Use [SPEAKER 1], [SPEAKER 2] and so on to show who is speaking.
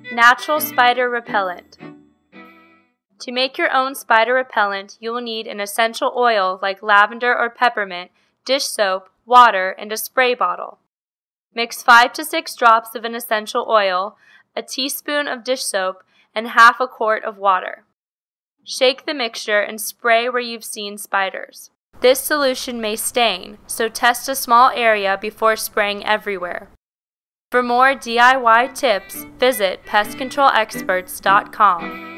[SPEAKER 1] Natural spider repellent. To make your own spider repellent, you will need an essential oil like lavender or peppermint, dish soap, water, and a spray bottle. Mix 5 to 6 drops of an essential oil, a teaspoon of dish soap, and half a quart of water. Shake the mixture and spray where you've seen spiders. This solution may stain, so test a small area before spraying everywhere. For more DIY tips, visit pestcontrolexperts.com.